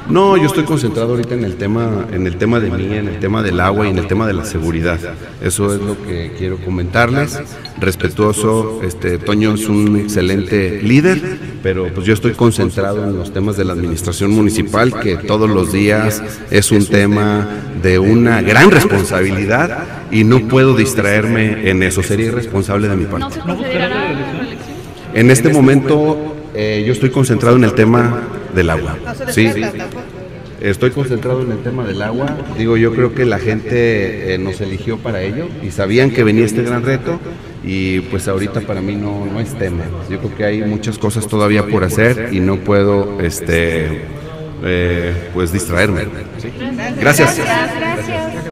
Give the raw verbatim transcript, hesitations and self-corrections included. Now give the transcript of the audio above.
No, yo estoy concentrado ahorita en el tema, en el tema de mí, en el tema del agua y en el tema de la seguridad. Eso es lo que quiero comentarles. Respetuoso, este, Toño es un excelente líder, pero pues yo estoy concentrado en los temas de la administración municipal, que todos los días es un tema de una gran responsabilidad y no puedo distraerme en eso. Sería irresponsable de mi parte. ¿No se considerará la reelección? En este momento eh, yo estoy concentrado en el tema del agua. Sí, estoy concentrado en el tema del agua. Digo, yo creo que la gente eh, nos eligió para ello y sabían que venía este gran reto y pues ahorita para mí no, no es tema. Yo creo que hay muchas cosas todavía por hacer y no puedo este, eh, pues distraerme. ¿Sí? Gracias. Gracias, gracias.